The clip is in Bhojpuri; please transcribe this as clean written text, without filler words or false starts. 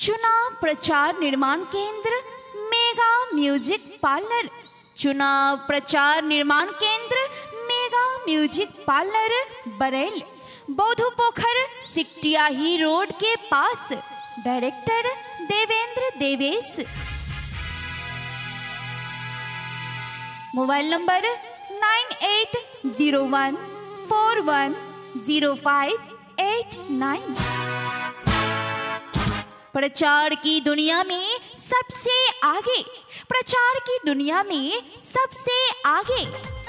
चुनाव प्रचार निर्माण केंद्र मेगा म्यूजिक पार्लर। चुनाव प्रचार निर्माण केंद्र मेगा म्यूजिक पार्लर बरेल, बौद्धू पोखर सिकटियाही रोड के पास। Director Devendra Devesh. Mobile number 9801410589। प्रचार की दुनिया में सबसे आगे, प्रचार की दुनिया में सबसे आगे